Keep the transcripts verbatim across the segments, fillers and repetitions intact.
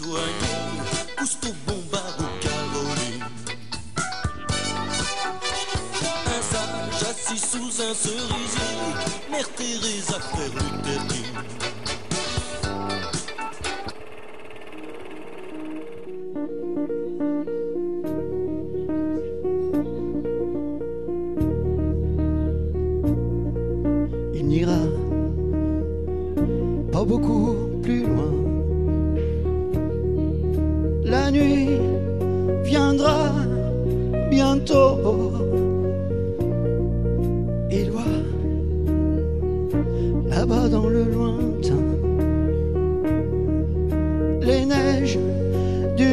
soigné, Cousteau, Bombard ou Caroline. Un sage assis sous un cerisier, Mère Thérèse à Frère Luther King. Il n'ira pas beaucoup plus loin. La nuit viendra bientôt. Il voit là-bas dans le lointain les neiges du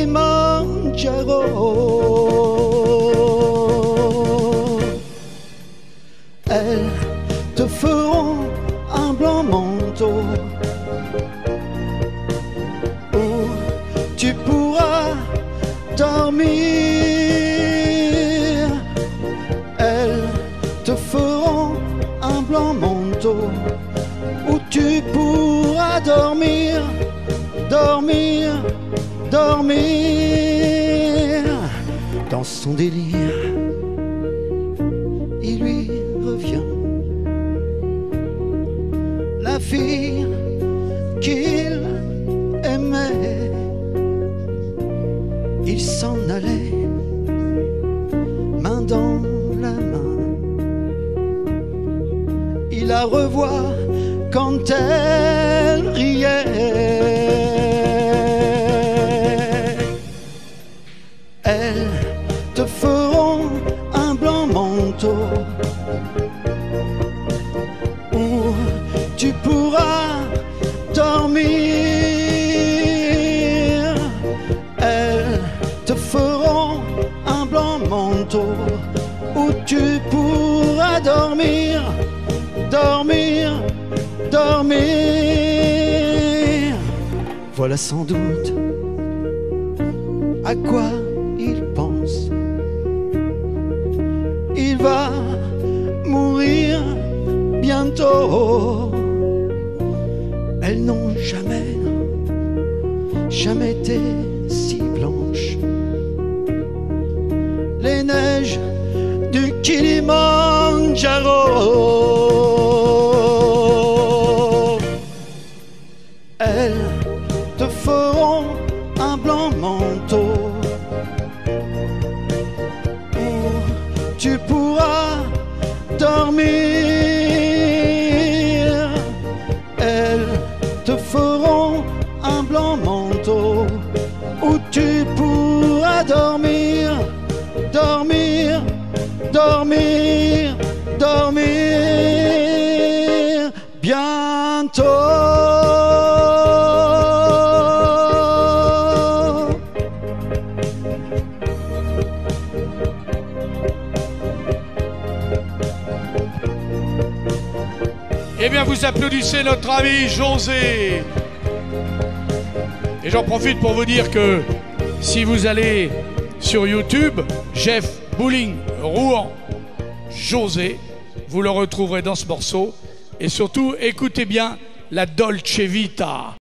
Kilimandjaro. Elles te feront un blanc manteau où tu pourras dormir. Elles te feront un blanc manteau où tu pourras dormir, dormir, dormir. Dans son délire, il lui revient la fille qu'il aimait. Il s'en allait, main dans la main. Il la revoit quand elle riait. Elles te feront un blanc manteau où tu pourras dormir. Elles te feront un blanc manteau où tu pourras dormir, dormir, dormir. Voilà sans doute à quoi il pense. Il va mourir bientôt. Elles n'ont jamais, jamais été si blanches. Les neiges du Kilimandjaro. Elles te feront un blanc manteau où tu pourras dormir. Elles te feront un blanc manteau où tu pourras dormir, dormir, dormir, dormir bientôt. Eh bien, vous applaudissez notre ami José. Et j'en profite pour vous dire que si vous allez sur YouTube, Jeff Bouling Rouen José, vous le retrouverez dans ce morceau. Et surtout, écoutez bien la Dolce Vita.